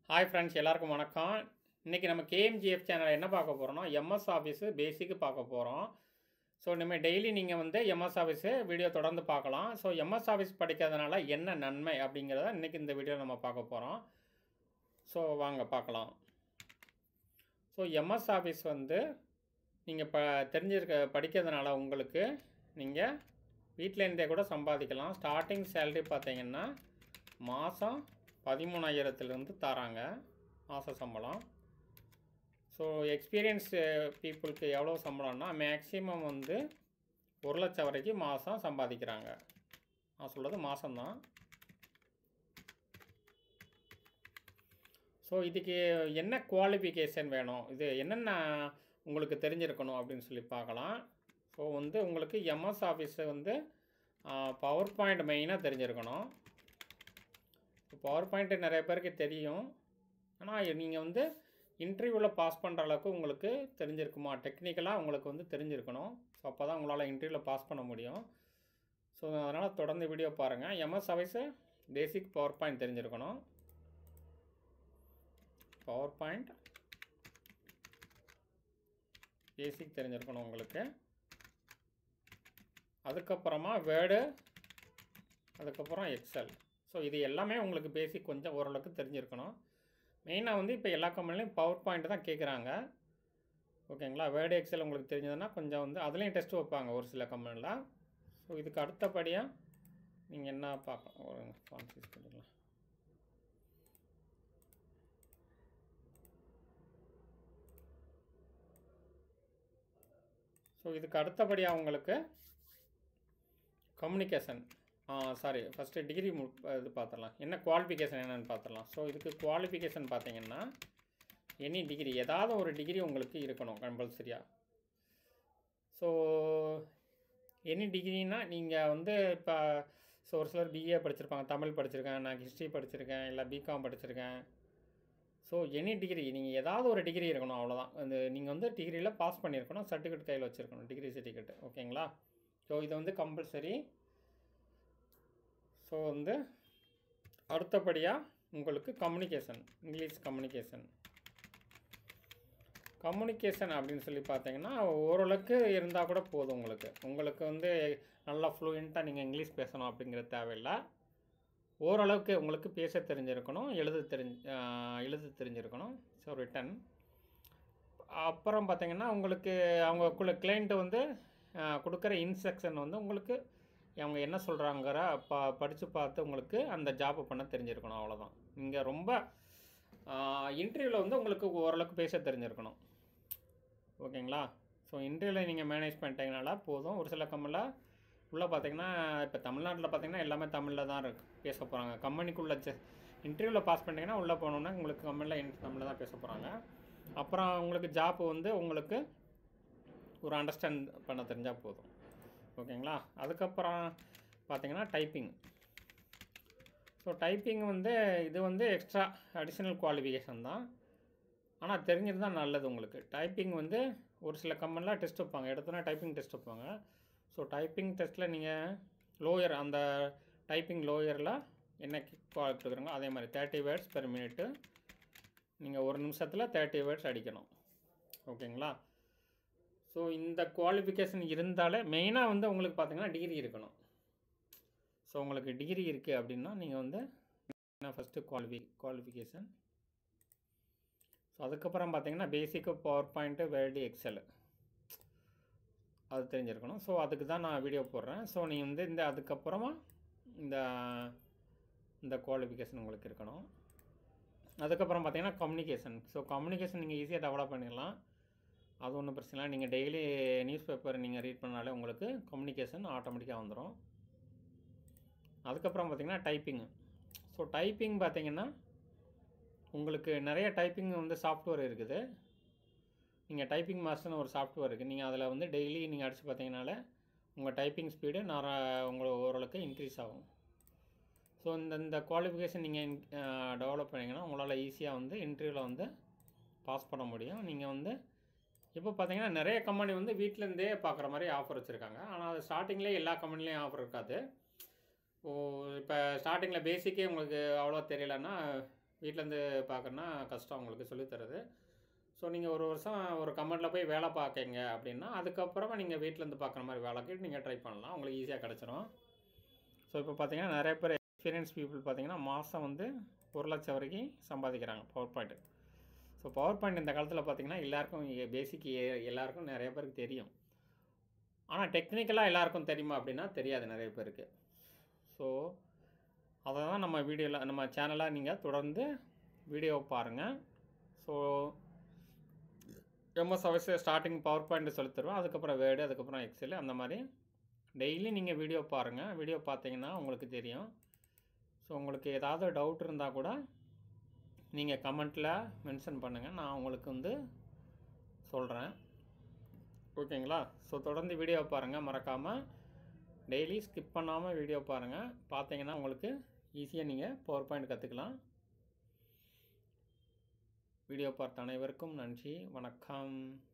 Hi friends, எல்லாருக்கும் வணக்கம். இன்றைக்கி நம்ம கேஎம்ஜிஎஃப் சேனலில் என்ன பார்க்க போகிறோம்னா, எம்எஸ் ஆஃபீஸு பேசிக்கு பார்க்க போகிறோம். ஸோ இனிமேல் டெய்லி நீங்கள் வந்து எம்எஸ் ஆஃபீஸு வீடியோ தொடர்ந்து பார்க்கலாம். ஸோ எம்எஸ் ஆஃபீஸ் படிக்கிறதுனால என்ன நன்மை அப்படிங்கிறத இன்றைக்கி இந்த வீடியோ நம்ம பார்க்க போகிறோம். ஸோ வாங்க பார்க்கலாம். ஸோ எம்எஸ் ஆஃபீஸ் வந்து நீங்கள் படிக்கிறதுனால உங்களுக்கு நீங்கள் வீட்டிலேருந்தே கூட சம்பாதிக்கலாம். ஸ்டார்டிங் சேலரி பார்த்தீங்கன்னா மாதம் 13,000 தராங்க மாத சம்பளம். ஸோ எக்ஸ்பீரியன்ஸ் பீப்புளுக்கு எவ்வளோ சம்பளம்னா மேக்ஸிமம் வந்து 1,00,000 வரைக்கும் மாதம் சம்பாதிக்கிறாங்க. நான் சொல்கிறது மாதம்தான். ஸோ இதுக்கு என்ன குவாலிஃபிகேஷன் வேணும், இது என்னென்ன உங்களுக்கு தெரிஞ்சிருக்கணும் அப்படின்னு சொல்லி பார்க்கலாம். ஸோ வந்து உங்களுக்கு எம்எஸ் ஆஃபீஸை வந்து பவர் பாயிண்ட் மெயினாக தெரிஞ்சிருக்கணும். பவர் பாயிண்ட்டு நிறைய பேருக்கு தெரியும், ஆனால் நீங்கள் வந்து இன்டர்வியூவில் பாஸ் பண்ணுற அளவுக்கு உங்களுக்கு தெரிஞ்சிருக்குமா, டெக்னிக்கலாக உங்களுக்கு வந்து தெரிஞ்சிருக்கணும். ஸோ அப்போ தான் உங்களால் இன்டர்வியூவில் பாஸ் பண்ண முடியும். ஸோ அதனால் தொடர்ந்து வீடியோ பாருங்கள். MS office basic PowerPoint தெரிஞ்சிருக்கணும். பவர் பாயிண்ட் பேசிக் தெரிஞ்சிருக்கணும் உங்களுக்கு. அதுக்கப்புறமா வேர்டு, அதுக்கப்புறம் எக்ஸல். ஸோ இது எல்லாமே உங்களுக்கு பேசிக் கொஞ்சம் ஓரளவுக்கு தெரிஞ்சிருக்கணும். மெயினாக வந்து இப்போ எல்லா கம்பெனிலையும் பவர் பாயிண்ட் தான் கேட்குறாங்க. ஓகேங்களா? வேர்டு எக்ஸல் உங்களுக்கு தெரிஞ்சதுன்னா கொஞ்சம் வந்து அதுலேயும் டெஸ்ட் வைப்பாங்க ஒரு சில கம்பெனியில். ஸோ இதுக்கு அடுத்தபடியாக நீங்கள் என்ன பார்க்கலாம், ஒரு கான்ஃபியூஸ் பண்ணிக்கலாம். ஸோ இதுக்கு அடுத்தபடியாக உங்களுக்கு கம்யூனிகேஷன், ஃபஸ்ட்டு டிகிரி இது பார்த்துடலாம். என்ன குவாலிஃபிகேஷன் என்னென்னு பார்த்துடலாம். ஸோ இதுக்கு குவாலிஃபிகேஷன் பார்த்தீங்கன்னா எனி டிகிரி, ஏதாவது ஒரு டிகிரி உங்களுக்கு இருக்கணும் கம்பல்சரியாக. ஸோ எனி டிகிரினா நீங்கள் வந்து இப்போ ஒரு சிலர் பிஏ படிச்சிருப்பாங்க, தமிழ் படிச்சிருக்கேன், நான் ஹிஸ்ட்ரி படிச்சிருக்கேன், இல்லை பிகாம் படிச்சிருக்கேன். ஸோ எனி டிகிரி, நீங்கள் ஏதாவது ஒரு டிகிரி இருக்கணும், அவ்வளோதான். அந்த நீங்கள் வந்து டிகிரியில் பாஸ் பண்ணியிருக்கணும், சர்டிஃபிகேட் கையில் வச்சுருக்கணும், டிகிரி சர்டிஃபிகேட். ஓகேங்களா? ஸோ இது வந்து கம்பல்சரி. ஸோ வந்து அடுத்தபடியாக உங்களுக்கு கம்யூனிகேஷன், இங்கிலீஷ் கம்யூனிகேஷன். கம்யூனிகேஷன் அப்படின்னு சொல்லி பார்த்தீங்கன்னா ஓரளவுக்கு இருந்தால் கூட போதும். உங்களுக்கு வந்து நல்லா ஃப்ளூயண்ட்டாக நீங்கள் இங்கிலீஷ் பேசணும் அப்படிங்கிறது தேவையில்லை. ஓரளவுக்கு உங்களுக்கு பேச தெரிஞ்சிருக்கணும், எழுத தெரிஞ்சிருக்கணும். So written. அப்புறம் பார்த்தீங்கன்னா உங்களுக்கு அவங்களுக்குள்ள கிளைண்ட்டு வந்து கொடுக்குற இன்ஸ்ட்ரக்ஷன் வந்து உங்களுக்கு அவங்க என்ன சொல்கிறாங்கிற படித்து பார்த்து உங்களுக்கு அந்த ஜாப்பை பண்ண தெரிஞ்சிருக்கணும், அவ்வளோதான். நீங்கள் ரொம்ப இன்டர்வியூவில் வந்து உங்களுக்கு ஓரளவுக்கு பேச தெரிஞ்சிருக்கணும். ஓகேங்களா? ஸோ இன்டர்வியூவில் நீங்கள் மேனேஜ் பண்ணிட்டீங்கனால போதும். ஒரு சில கம்பெனியில் உள்ளே பார்த்தீங்கன்னா இப்போ தமிழ்நாட்டில் பார்த்தீங்கன்னா எல்லாமே தமிழில் தான் பேச போகிறாங்க. கம்பெனிக்குள்ளே இன்டர்வியூவில் பாஸ் பண்ணிட்டீங்கன்னா உள்ளே போனோன்னா உங்களுக்கு கம்பெனியில் தமிழில் தான் பேச போகிறாங்க. அப்புறம் உங்களுக்கு ஜாப்பு வந்து உங்களுக்கு ஒரு அண்டர்ஸ்டாண்ட் பண்ண தெரிஞ்சால் போதும். ஓகேங்களா? அதுக்கப்புறம் பார்த்தீங்கன்னா டைப்பிங். ஸோ டைப்பிங் வந்து இது வந்து எக்ஸ்ட்ரா அடிஷ்னல் குவாலிஃபிகேஷன் தான், ஆனால் தெரிஞ்சிருந்தால் நல்லது உங்களுக்கு. டைப்பிங் வந்து ஒரு சில கம்பெனியில் டெஸ்ட் வைப்பாங்க, எடுத்தோன்னா டைப்பிங் டெஸ்ட் வைப்பாங்க. ஸோ டைப்பிங் டெஸ்ட்டில் நீங்கள் லோயர், அந்த டைப்பிங் லோயரில் என்ன குவாலிட்டி கொடுக்குறாங்க அதே மாதிரி 30 வேர்ட்ஸ் பெர் மினிட்டு நீங்கள் ஒரு நிமிஷத்தில் 30 வேர்ட்ஸ் அடிக்கணும். ஓகேங்களா? ஸோ இந்த குவாலிஃபிகேஷன் இருந்தாலே மெயினாக வந்து உங்களுக்கு பார்த்தீங்கன்னா டிகிரி இருக்கணும். ஸோ உங்களுக்கு டிகிரி இருக்குது அப்படின்னா நீங்கள் வந்து ஃபஸ்ட்டு குவாலிஃபிகேஷன். ஸோ அதுக்கப்புறம் பார்த்தீங்கன்னா basic power point, word, Excel அது தெரிஞ்சிருக்கணும். ஸோ அதுக்கு தான் நான் வீடியோ போடுறேன். ஸோ நீங்கள் வந்து அதுக்கப்புறமா இந்த குவாலிஃபிகேஷன் உங்களுக்கு இருக்கணும். அதுக்கப்புறம் பார்த்தீங்கன்னா கம்யூனிகேஷன். ஸோ கம்யூனிகேஷன் நீங்கள் ஈஸியாக டெவலப் பண்ணிடலாம், அது ஒன்றும் பிரச்சனை இல்லை. நீங்கள் டெய்லி நியூஸ் பேப்பர் நீங்கள் ரீட் பண்ணாலே உங்களுக்கு கம்யூனிகேஷன் ஆட்டோமேட்டிக்காக வந்துடும். அதுக்கப்புறம் பார்த்திங்கன்னா டைப்பிங்கு. ஸோ டைப்பிங் பார்த்திங்கன்னா உங்களுக்கு நிறைய டைப்பிங் வந்து சாஃப்ட்வேர் இருக்குது. நீங்கள் டைப்பிங் மாஸ்டர்னு ஒரு சாஃப்ட்வேர் இருக்குது, நீங்கள் அதில் வந்து டெய்லி நீங்கள் அடித்து பார்த்தீங்கனாலே உங்கள் டைப்பிங் ஸ்பீடு உங்களுக்கு ஓரளவுக்கு இன்க்ரீஸ் ஆகும். ஸோ இந்த குவாலிஃபிகேஷன் நீங்கள் டெவலப் பண்ணிங்கன்னா உங்களால் ஈஸியாக வந்து இன்டர்வியூவில் வந்து பாஸ் பண்ண முடியும். நீங்கள் வந்து இப்போ பார்த்தீங்கன்னா நிறைய கம்பெனி வந்து வீட்டிலேருந்தே பார்க்குற மாதிரி ஆஃபர் வச்சுருக்காங்க, ஆனால் அது ஸ்டார்டிங்லேயே எல்லா கம்பெனிலையும் ஆஃபர் இருக்காது. இப்போ ஸ்டார்டிங்கில் பேசிக்கே உங்களுக்கு அவ்வளோ தெரியலன்னா வீட்டிலேருந்து பார்க்குறன்னா கஷ்டம் உங்களுக்கு சொல்லித்தரது. ஸோ நீங்கள் ஒரு வருஷம் ஒரு கம்பெனியில் போய் வேலை பார்க்கீங்க அப்படின்னா, அதுக்கப்புறமா நீங்கள் வீட்டிலேருந்து பார்க்குற மாதிரி வேலைக்கு நீங்கள் ட்ரை பண்ணலாம். உங்களுக்கு ஈஸியாக கிடச்சிரும். ஸோ இப்போ பார்த்தீங்கன்னா நிறைய பேர் எக்ஸ்பீரியன்ஸ் பீப்புள் பார்த்தீங்கன்னா மாதம் வந்து 1,00,000 வரைக்கும் சம்பாதிக்கிறாங்க power point. So power point இந்த காலத்தில் பார்த்தீங்கன்னா எல்லாருக்கும் பேசிக் எல்லாருக்கும் நிறைய பேருக்கு தெரியும். ஆனால் டெக்னிக்கலாக எல்லாருக்கும் தெரியுமா அப்படின்னா தெரியாது நிறைய பேருக்கு. ஸோ அதை தான் நம்ம வீடியோவில் நம்ம சேனலாக நீங்கள் தொடர்ந்து வீடியோ பாருங்கள். So MS office starting power point சொல்லி தருவேன். அதுக்கப்புறம் வேர்டு, அதுக்கப்புறம் எக்ஸல், அந்த மாதிரி டெய்லி நீங்கள் வீடியோ பாருங்கள். வீடியோ பார்த்தீங்கன்னா உங்களுக்கு தெரியும். ஸோ உங்களுக்கு ஏதாவது டவுட் இருந்தால் கூட நீங்கள் கமெண்ட்டில் மென்ஷன் பண்ணுங்கள். நான் உங்களுக்கு வந்து சொல்கிறேன். ஓகேங்களா? ஸோ தொடர்ந்து வீடியோ பாருங்கள். மறக்காமல் டெய்லி ஸ்கிப் பண்ணாமல் வீடியோ பாருங்கள். பார்த்தீங்கன்னா உங்களுக்கு ஈஸியாக நீங்கள் பவர் பாயிண்ட் கற்றுக்கலாம். வீடியோ பார்த்த அனைவருக்கும் நன்றி. வணக்கம்.